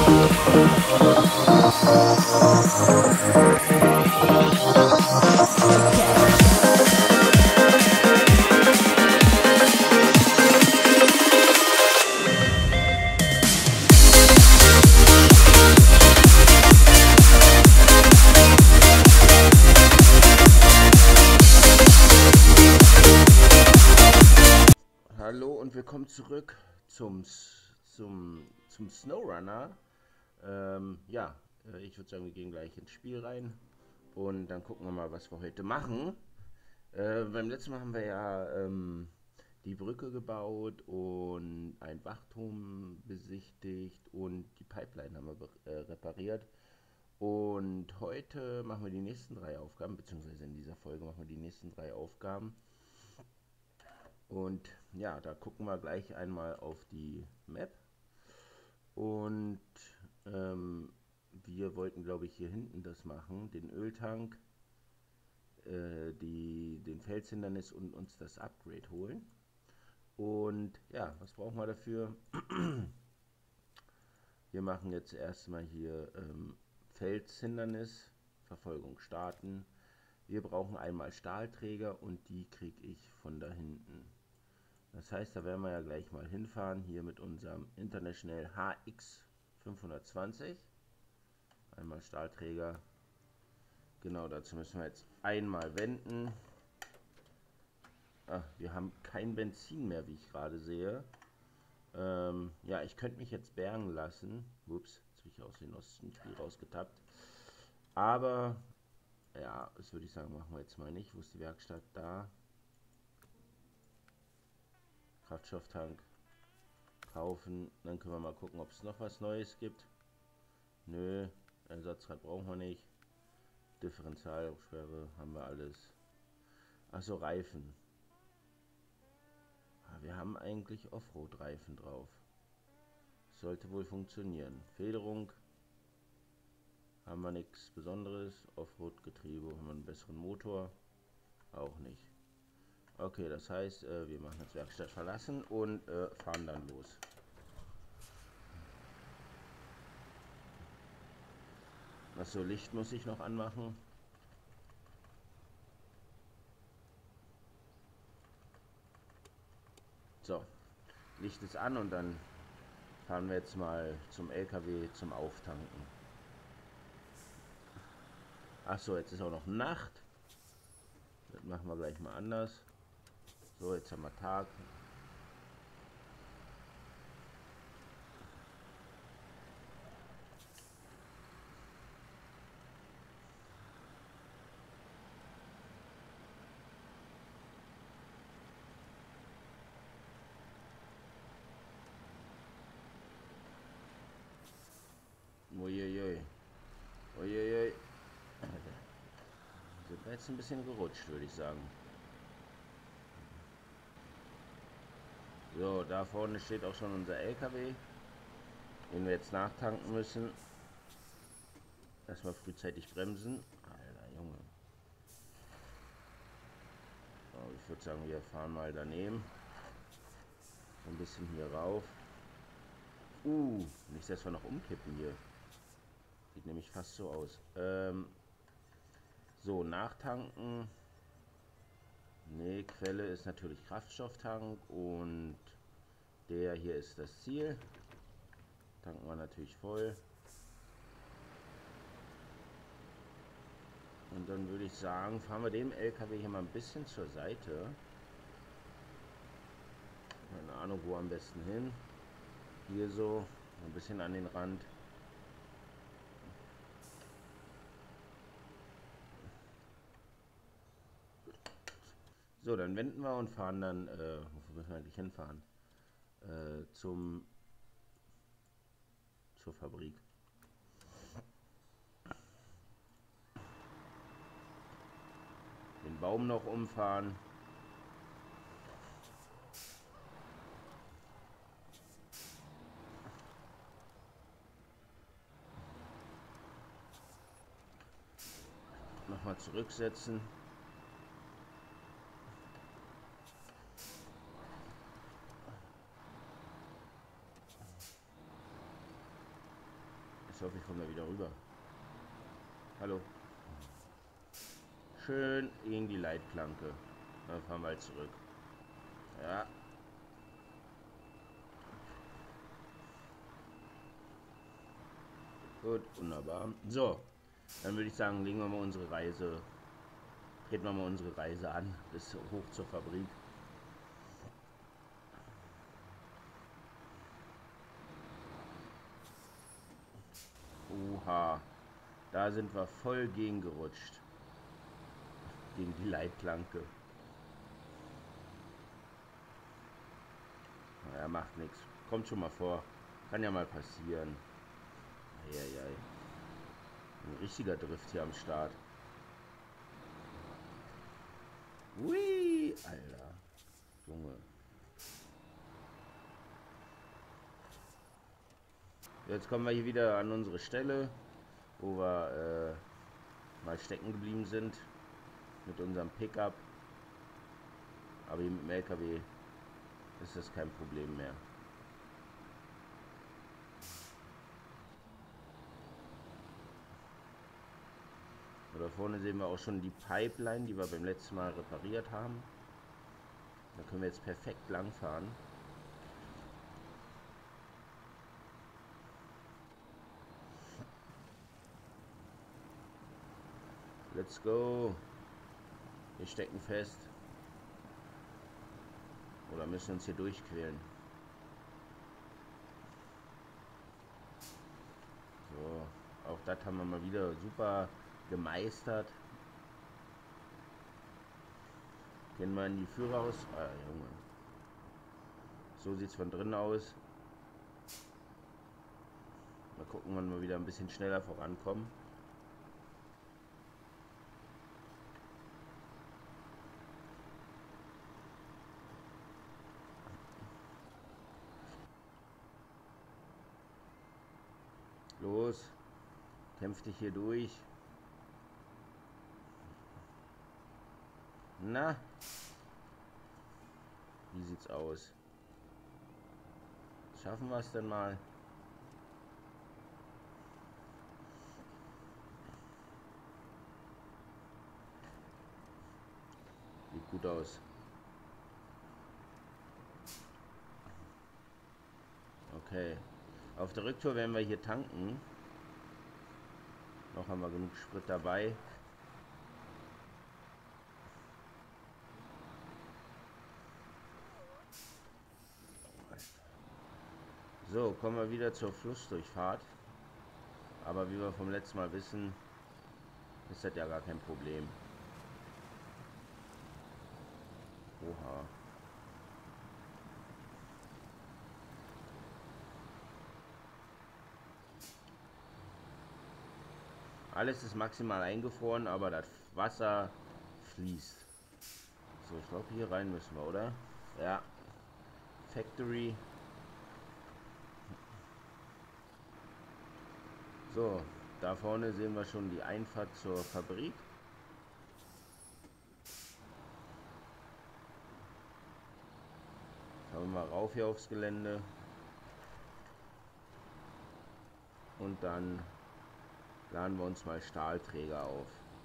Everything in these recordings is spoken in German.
Hallo und willkommen zurück zum SnowRunner. Ich würde sagen, wir gehen gleich ins Spiel rein und dann gucken wir mal, was wir heute machen. Beim letzten Mal haben wir ja die Brücke gebaut und ein Wachturm besichtigt und die Pipeline haben wir repariert. Und heute machen wir die nächsten 3 Aufgaben, beziehungsweise in dieser Folge machen wir die nächsten 3 Aufgaben. Und ja, da gucken wir gleich einmal auf die Map. Und wir wollten, glaube ich, hier hinten das machen, den Öltank, den Felshindernis und uns das Upgrade holen. Und ja, was brauchen wir dafür? Wir machen jetzt erstmal hier Felshindernis, Verfolgung starten. Wir brauchen einmal Stahlträger und die kriege ich von da hinten. Das heißt, da werden wir ja gleich mal hinfahren, hier mit unserem International HX 520. Einmal Stahlträger. Genau, dazu müssen wir jetzt einmal wenden. Wir haben kein Benzin mehr, wie ich gerade sehe. Ja, ich könnte mich jetzt bergen lassen. Ups, jetzt bin ich aus dem Spiel rausgetappt. Aber, ja, das würde ich sagen, machen wir jetzt mal nicht. Wo ist die Werkstatt? Da. Kraftstofftank kaufen, dann können wir mal gucken, ob es noch was Neues gibt. Nö, Ersatzrad brauchen wir nicht. Differentialsperre haben wir alles. Achso, Reifen. Wir haben eigentlich Offroad-Reifen drauf. Sollte wohl funktionieren. Federung haben wir nichts Besonderes. Offroad-Getriebe haben wir einen besseren Motor. Auch nicht. Okay, das heißt, wir machen jetzt Werkstatt verlassen und fahren dann los. Achso, Licht muss ich noch anmachen. So, Licht ist an und dann fahren wir jetzt mal zum LKW zum Auftanken. Achso, jetzt ist auch noch Nacht. Das machen wir gleich mal anders. So, jetzt haben wir Tag. Uiuiui. Uiuiui. Sind wir jetzt ein bisschen gerutscht, würde ich sagen. So, da vorne steht auch schon unser LKW, den wir jetzt nachtanken müssen. Erstmal frühzeitig bremsen. Alter Junge. So, ich würde sagen, wir fahren mal daneben. Ein bisschen hier rauf. Nicht, dass wir noch umkippen hier. Sieht nämlich fast so aus. So, nachtanken. Ne, Quelle ist natürlich Kraftstofftank und der hier ist das Ziel. Tanken wir natürlich voll. Und dann würde ich sagen, fahren wir dem LKW hier mal ein bisschen zur Seite. Keine Ahnung, wo am besten hin. Hier so, ein bisschen an den Rand. So, dann wenden wir und fahren dann, wo müssen wir eigentlich hinfahren? Zur Fabrik. Den Baum noch umfahren. Nochmal zurücksetzen. Ich hoffe, ich komme da wieder rüber. Hallo. Schön in die Leitplanke. Dann fahren wir halt zurück. Ja. Gut, wunderbar. So, dann würde ich sagen, treten wir mal unsere Reise an, bis hoch zur Fabrik. Oha, da sind wir voll gegen gerutscht. Gegen die Leitplanke. Naja, macht nichts. Kommt schon mal vor. Kann ja mal passieren. Eieiei. Ein richtiger Drift hier am Start. Ui, Alter. Junge. Jetzt kommen wir hier wieder an unsere Stelle, wo wir mal stecken geblieben sind mit unserem Pickup. Aber hier mit dem LKW ist das kein Problem mehr. Da vorne sehen wir auch schon die Pipeline, die wir beim letzten Mal repariert haben. Da können wir jetzt perfekt lang fahren. Let's go. Wir stecken fest. Oder müssen uns hier durchquälen. So, auch das haben wir mal wieder super gemeistert. Gehen wir in die Führer aus. Ah, Junge. So sieht es von drinnen aus. Mal gucken, wann wir wieder ein bisschen schneller vorankommen. Los, kämpf dich hier durch. Na, wie sieht's aus? Schaffen wir es denn mal? Sieht gut aus. Okay. Auf der Rücktour werden wir hier tanken. Noch haben wir genug Sprit dabei. So, kommen wir wieder zur Flussdurchfahrt. Aber wie wir vom letzten Mal wissen, ist das ja gar kein Problem. Oha. Alles ist maximal eingefroren, aber das Wasser fließt. So, ich glaube, hier rein müssen wir, oder? Ja. Factory. So, da vorne sehen wir schon die Einfahrt zur Fabrik. Schauen wir mal rauf hier aufs Gelände. Und dann laden wir uns mal Stahlträger auf.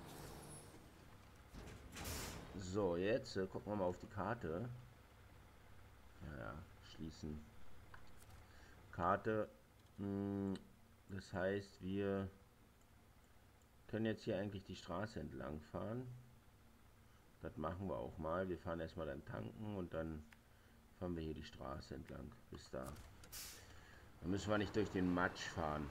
So, jetzt gucken wir mal auf die Karte. Ja, schließen. Karte. Das heißt, wir können jetzt hier eigentlich die Straße entlang fahren. Das machen wir auch mal. Wir fahren erstmal dann tanken und dann fahren wir hier die Straße entlang. Bis da. Dann müssen wir nicht durch den Matsch fahren.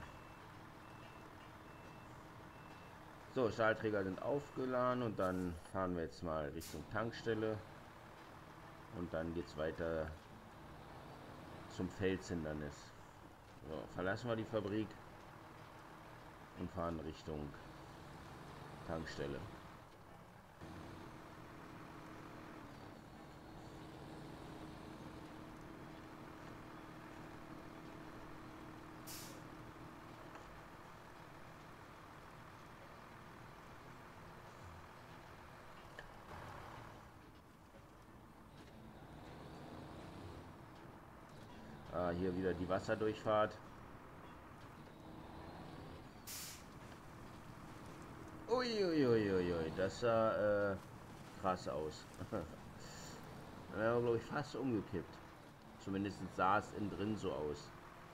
So, Stahlträger sind aufgeladen und dann fahren wir jetzt mal Richtung Tankstelle. Und dann geht es weiter zum Felshindernis. So, verlassen wir die Fabrik und fahren Richtung Tankstelle. Hier wieder die Wasserdurchfahrt. Uiuiuiui, das sah krass aus. Dann wäre, glaube ich, fast umgekippt. Zumindest sah es innen drin so aus.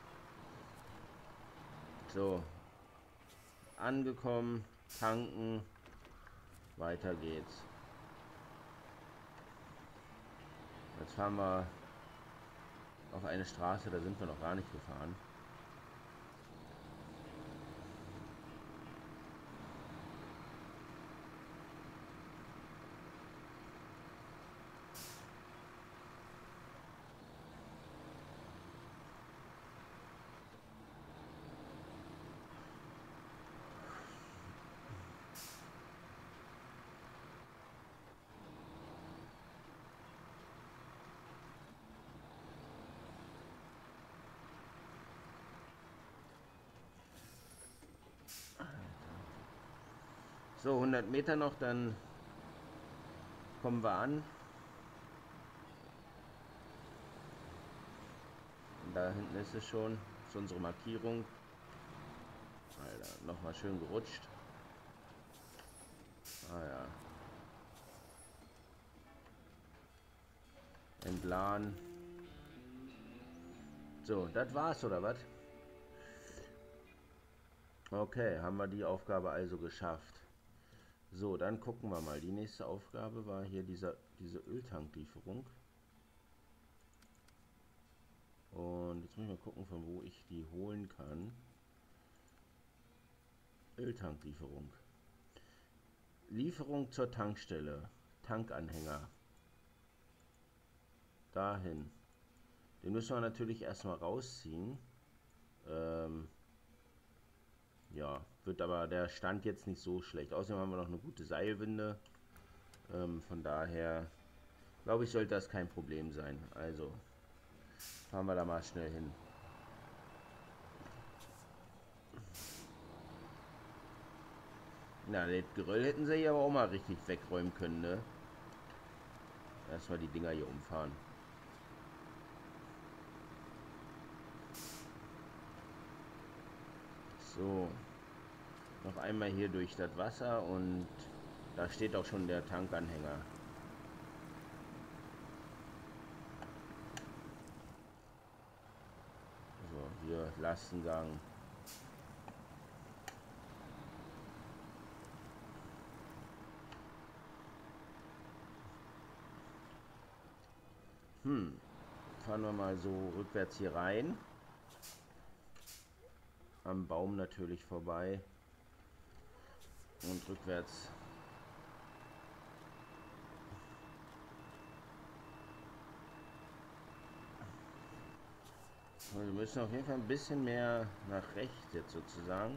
So, angekommen, tanken, weiter geht's. Jetzt fahren wir auf eine Straße, da sind wir noch gar nicht gefahren. So, 100 Meter noch, dann kommen wir an. Da hinten ist es schon. Das ist unsere Markierung. Alter, nochmal schön gerutscht. Ah ja. Entladen. So, das war's, oder was? Okay, haben wir die Aufgabe also geschafft. So, dann gucken wir mal. Die nächste Aufgabe war hier diese Öltanklieferung. Und jetzt muss ich mal gucken, von wo ich die holen kann. Öltanklieferung. Lieferung zur Tankstelle. Tankanhänger. Dahin. Den müssen wir natürlich erstmal rausziehen. Ja, wird aber der Stand jetzt nicht so schlecht. Außerdem haben wir noch eine gute Seilwinde. Von daher glaube ich, sollte das kein Problem sein. Also fahren wir da mal schnell hin. Na, das Geröll hätten sie hier aber auch mal richtig wegräumen können, ne? Erstmal die Dinger hier umfahren. So. Noch einmal hier durch das Wasser und da steht auch schon der Tankanhänger. So, hier Lastengang. Fahren wir mal so rückwärts hier rein. Am Baum natürlich vorbei. Und rückwärts. Wir müssen auf jeden Fall ein bisschen mehr nach rechts jetzt sozusagen.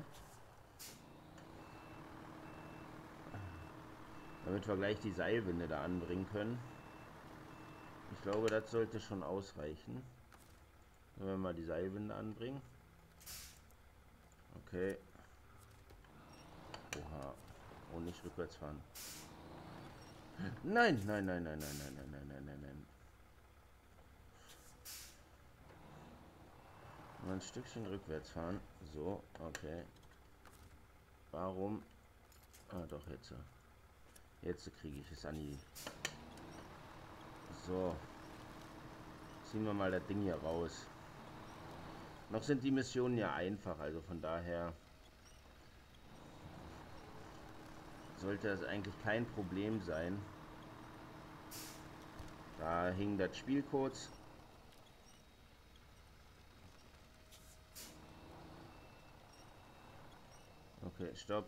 Damit wir gleich die Seilwinde da anbringen können. Ich glaube, das sollte schon ausreichen. Wenn wir mal die Seilwinde anbringen. Okay. Oha. Und nicht rückwärts fahren. Nein, nein, nein, nein, nein, nein, nein, nein, nein, nein, nein. Mal ein Stückchen rückwärts fahren. So, okay. Warum? Ah, doch, jetzt. Jetzt kriege ich es an die. So. Ziehen wir mal das Ding hier raus. Noch sind die Missionen ja einfach, also von daher sollte das eigentlich kein Problem sein. Da hing das Spiel kurz. Okay, stopp.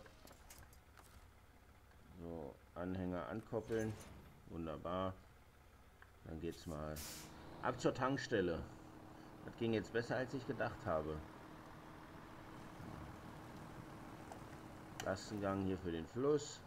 So, Anhänger ankoppeln. Wunderbar. Dann geht's mal ab zur Tankstelle. Das ging jetzt besser, als ich gedacht habe. Lastengang hier für den Fluss.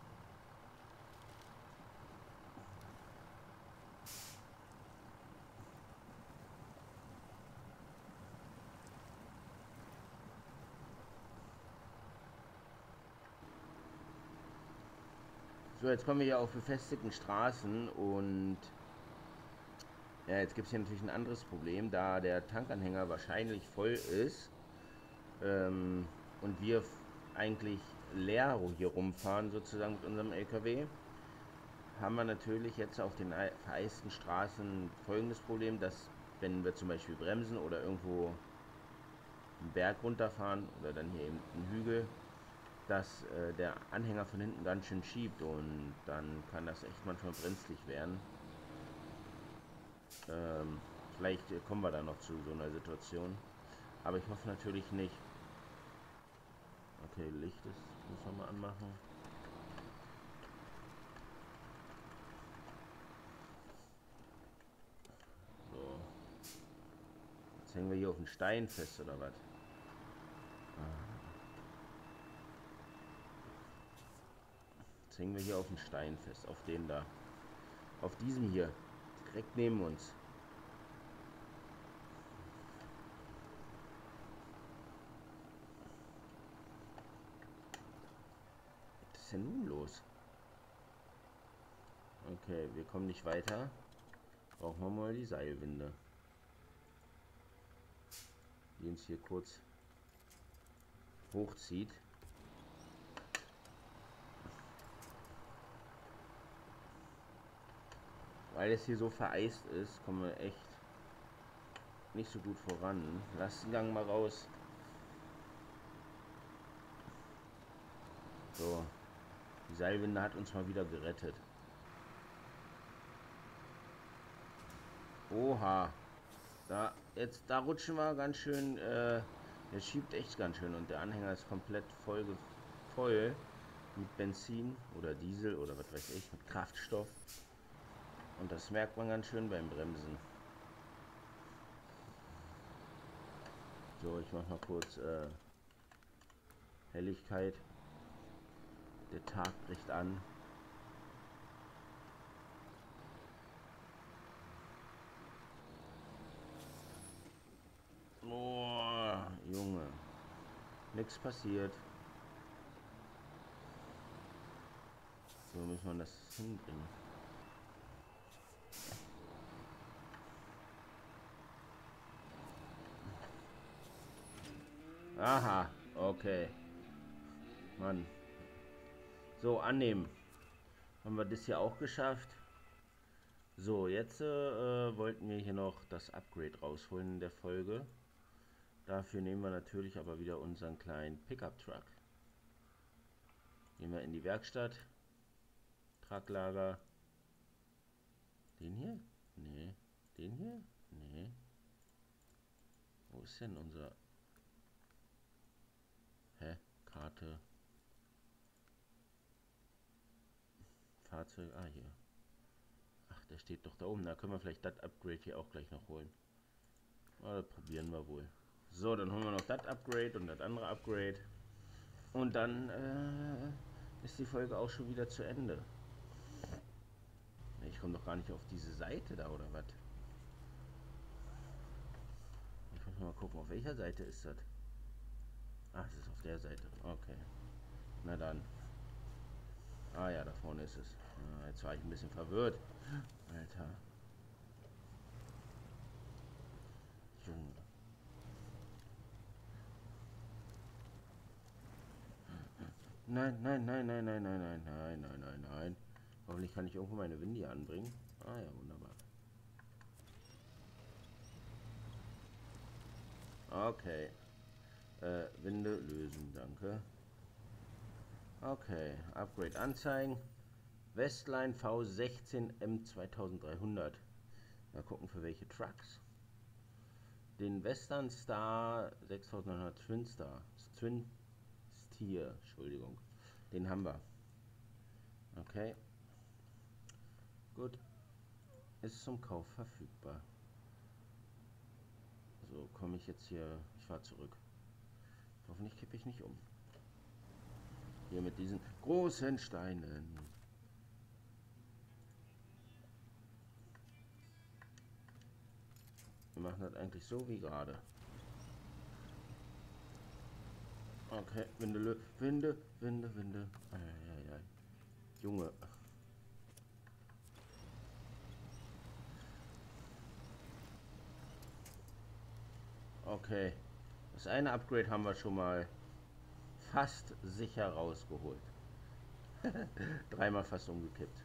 So, jetzt kommen wir hier auf befestigten Straßen und ja, jetzt gibt es hier natürlich ein anderes Problem, da der Tankanhänger wahrscheinlich voll ist und wir eigentlich leer hier rumfahren, sozusagen mit unserem LKW, haben wir natürlich jetzt auf den vereisten Straßen folgendes Problem, dass wenn wir zum Beispiel bremsen oder irgendwo einen Berg runterfahren oder dann hier eben einen Hügel, dass der Anhänger von hinten ganz schön schiebt und dann kann das echt manchmal brenzlig werden. Vielleicht kommen wir da noch zu so einer Situation, aber ich hoffe natürlich nicht. Okay, Licht ist, müssen wir mal anmachen. So. Jetzt hängen wir hier auf den Stein fest, oder was? Jetzt hängen wir hier auf den Stein fest, auf den da. Auf diesem hier, direkt neben uns. Was ist denn nun los? Okay, wir kommen nicht weiter. Brauchen wir mal die Seilwinde, die uns hier kurz hochzieht. Weil es hier so vereist ist, kommen wir echt nicht so gut voran. Lastengang mal raus. So, die Seilwinde hat uns mal wieder gerettet. Oha, da rutschen wir ganz schön. Der schiebt echt ganz schön und der Anhänger ist komplett voll mit Benzin oder Diesel oder was weiß ich, mit Kraftstoff. Und das merkt man ganz schön beim Bremsen. So, ich mach mal kurz Helligkeit. Der Tag bricht an. Oh, Junge. Nichts passiert. So muss man das hinbringen. Aha, okay. Mann. So, annehmen. Haben wir das hier auch geschafft. So, jetzt wollten wir hier noch das Upgrade rausholen in der Folge. Dafür nehmen wir natürlich aber wieder unseren kleinen Pickup-Truck. Gehen wir in die Werkstatt. Traglager. Den hier? Nee. Den hier? Nee. Wo ist denn unser... Hä? Karte. Fahrzeug. Ah, hier. Ach, der steht doch da oben. Da können wir vielleicht das Upgrade hier auch gleich noch holen. Ah, das probieren wir wohl. So, dann holen wir noch das Upgrade und das andere Upgrade. Und dann ist die Folge auch schon wieder zu Ende. Ich komme doch gar nicht auf diese Seite da, oder was? Ich muss mal gucken, auf welcher Seite ist das? Ach, das ist auf der Seite. Okay. Na dann. Ah ja, da vorne ist es. Ah, jetzt war ich ein bisschen verwirrt. Alter. Junge. Nein, nein, nein, nein, nein, nein, nein, nein, nein, nein, nein. Hoffentlich kann ich irgendwo meine Windy anbringen. Ah ja, wunderbar. Okay. Winde lösen, danke. Okay, Upgrade anzeigen. Westline V16 M2300. Mal gucken für welche Trucks. Den Western Star 6900 Twin Star. Twin Steer, Entschuldigung. Den haben wir. Okay. Gut. Ist zum Kauf verfügbar. So, komme ich jetzt hier. Ich fahre zurück. Hoffentlich kippe ich nicht um. Hier mit diesen großen Steinen. Wir machen das eigentlich so wie gerade. Okay, Winde, Winde, Winde, Winde. Eieiei. Junge. Okay. Das eine Upgrade haben wir schon mal fast sicher rausgeholt. Dreimal fast umgekippt.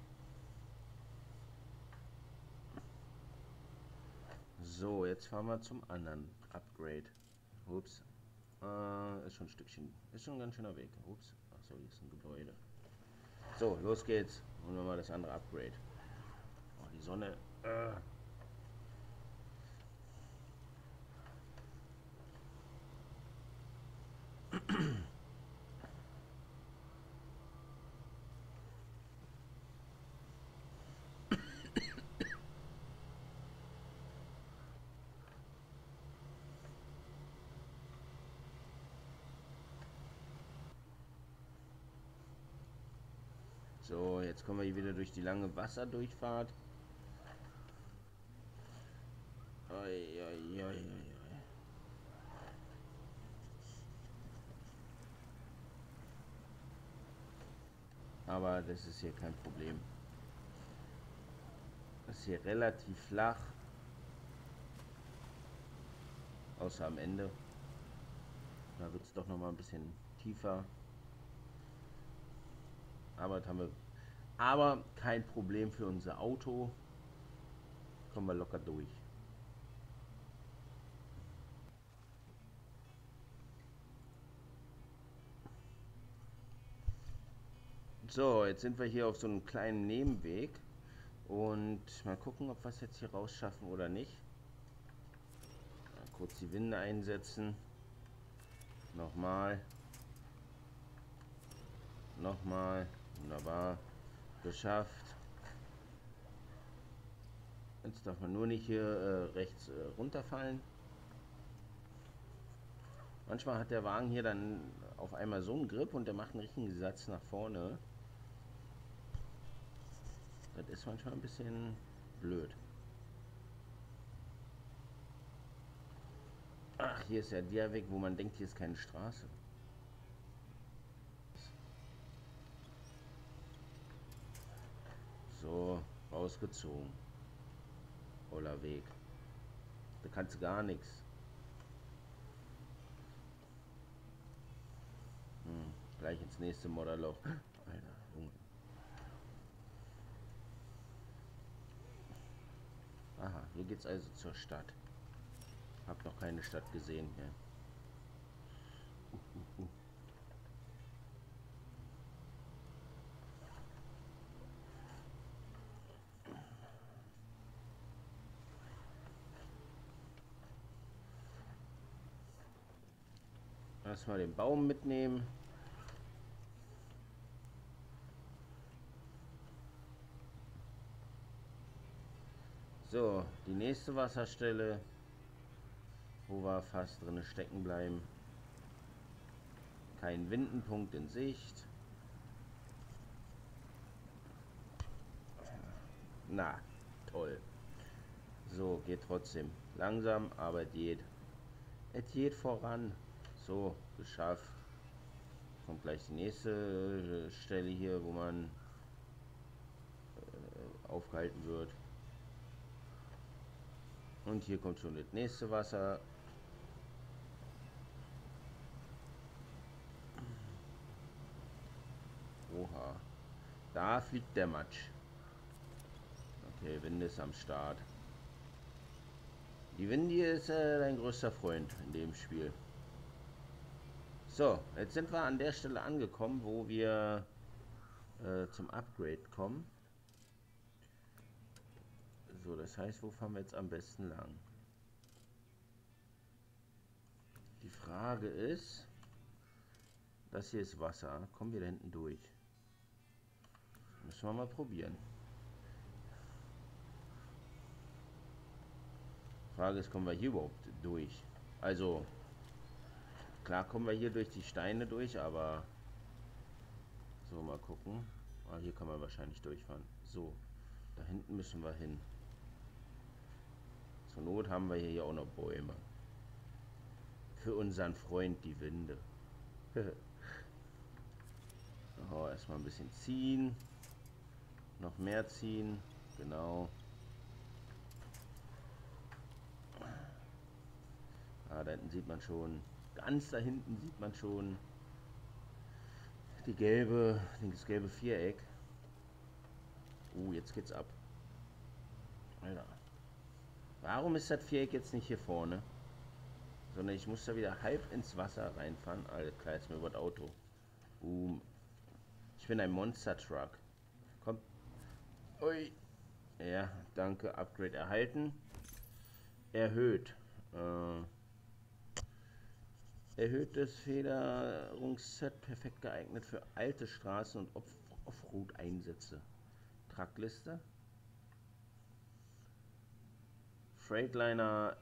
So, jetzt fahren wir zum anderen Upgrade. Ups. Ist schon ein Stückchen. Ist schon ein ganz schöner Weg. Ups. Achso, hier ist ein Gebäude. So, los geht's. Holen wir mal das andere Upgrade. Oh, die Sonne. So, jetzt kommen wir hier wieder durch die lange Wasserdurchfahrt. Oi, oi, oi, oi. Aber das ist hier kein Problem. Das ist hier relativ flach. Außer am Ende. Da wird es doch noch mal ein bisschen tiefer. Aber das haben wir. Aber kein Problem für unser Auto. Kommen wir locker durch. So, jetzt sind wir hier auf so einem kleinen Nebenweg. Und mal gucken, ob wir es jetzt hier rausschaffen oder nicht. Mal kurz die Winde einsetzen. Nochmal. Nochmal. Wunderbar. Geschafft. Jetzt darf man nur nicht hier rechts runterfallen. Manchmal hat der Wagen hier dann auf einmal so einen Grip und der macht einen richtigen Satz nach vorne. Das ist manchmal ein bisschen blöd. Ach, hier ist ja der Weg, wo man denkt, hier ist keine Straße. So, rausgezogen. Voller Weg. Da kannst du gar nichts. Gleich ins nächste Modderloch. Alter, Junge. Aha, hier geht's also zur Stadt. Hab noch keine Stadt gesehen hier. Erstmal den Baum mitnehmen. So, die nächste Wasserstelle, wo wir fast drin stecken bleiben. Kein Windenpunkt in Sicht. Na, toll. So, geht trotzdem. Langsam, aber es geht. Es geht voran. So, geschafft. Kommt gleich die nächste Stelle hier, wo man aufgehalten wird. Und hier kommt schon das nächste Wasser. Oha. Da fliegt der Matsch. Okay, Winde ist am Start. Die Windy ist dein größter Freund in dem Spiel. So, jetzt sind wir an der Stelle angekommen, wo wir zum Upgrade kommen. So, das heißt, wo fahren wir jetzt am besten lang? Die Frage ist, das hier ist Wasser. Kommen wir da hinten durch? Müssen wir mal probieren. Frage ist, kommen wir hier überhaupt durch? Also, klar kommen wir hier durch die Steine durch, aber so, mal gucken. Ah, hier kann man wahrscheinlich durchfahren. So, da hinten müssen wir hin. Zur Not haben wir hier auch noch Bäume. Für unseren Freund die Winde. Oh, erstmal ein bisschen ziehen. Noch mehr ziehen. Genau. Ah, da hinten sieht man schon. Ganz da hinten sieht man schon das gelbe Viereck. Jetzt geht's ab. Alter. Warum ist das Viereck jetzt nicht hier vorne? Sondern ich muss da wieder halb ins Wasser reinfahren. Alter, klar, jetzt mir über das Auto. Ich bin ein Monster Truck. Komm. Ui. Ja, danke. Upgrade erhalten. Erhöht. Erhöhtes Federungsset, perfekt geeignet für alte Straßen und Offroad-Einsätze. Trackliste. Freightliner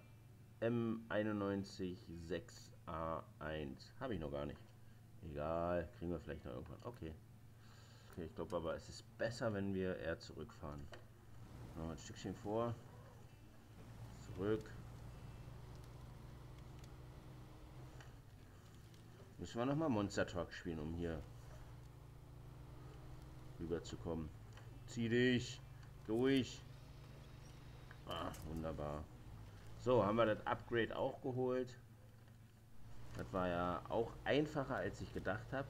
M916A1. Habe ich noch gar nicht. Egal, kriegen wir vielleicht noch irgendwann. Okay. Okay, ich glaube aber, es ist besser, wenn wir eher zurückfahren. Noch ein Stückchen vor. Zurück. Müssen wir nochmal Monster Truck spielen, um hier rüberzukommen. Zieh dich durch. Wunderbar. So, haben wir das Upgrade auch geholt. Das war ja auch einfacher, als ich gedacht habe.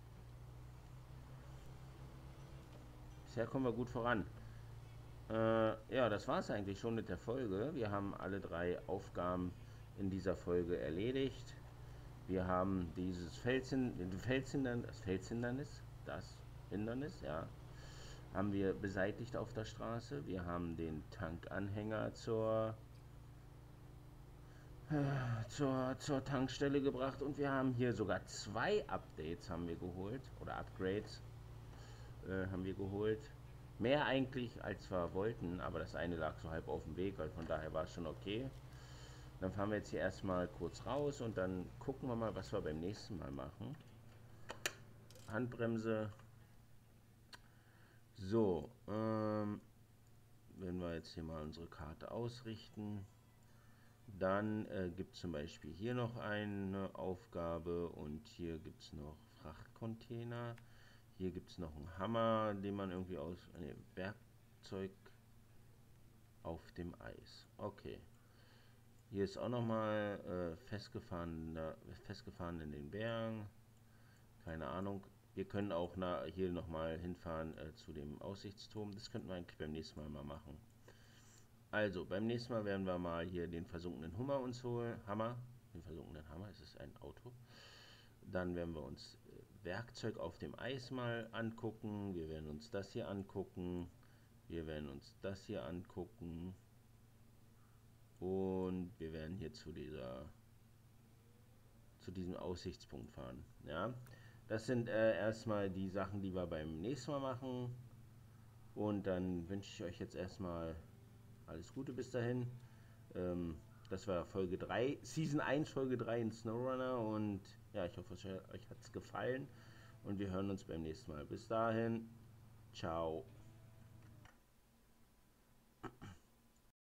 Bisher kommen wir gut voran. Ja, das war es eigentlich schon mit der Folge. Wir haben alle 3 Aufgaben in dieser Folge erledigt. Wir haben dieses das Hindernis, ja, haben wir beseitigt auf der Straße. Wir haben den Tankanhänger zur Tankstelle gebracht und wir haben hier sogar 2 Updates haben wir geholt oder Upgrades haben wir geholt. Mehr eigentlich als wir wollten, aber das eine lag so halb auf dem Weg, also von daher war es schon okay. Dann fahren wir jetzt hier erstmal kurz raus und dann gucken wir mal, was wir beim nächsten Mal machen. Handbremse. So, wenn wir jetzt hier mal unsere Karte ausrichten, dann gibt es zum Beispiel hier noch eine Aufgabe und hier gibt es noch Frachtcontainer. Hier gibt es noch einen Hammer, den man irgendwie aus Werkzeug auf dem Eis. Okay. Hier ist auch nochmal festgefahren in den Bergen. Keine Ahnung. Wir können auch hier nochmal hinfahren zu dem Aussichtsturm. Das könnten wir eigentlich beim nächsten Mal machen. Also, beim nächsten Mal werden wir mal hier den versunkenen Hummer uns holen. Den versunkenen Hammer, es ist ein Auto. Dann werden wir uns Werkzeug auf dem Eis mal angucken. Wir werden uns das hier angucken. Wir werden uns das hier angucken. Und wir werden hier zu diesem Aussichtspunkt fahren. Ja, das sind erstmal die Sachen, die wir beim nächsten Mal machen. Und dann wünsche ich euch jetzt erstmal alles Gute bis dahin. Das war Folge 3, Season 1, Folge 3 in SnowRunner. Und ja, ich hoffe, euch hat es gefallen. Und wir hören uns beim nächsten Mal. Bis dahin, ciao.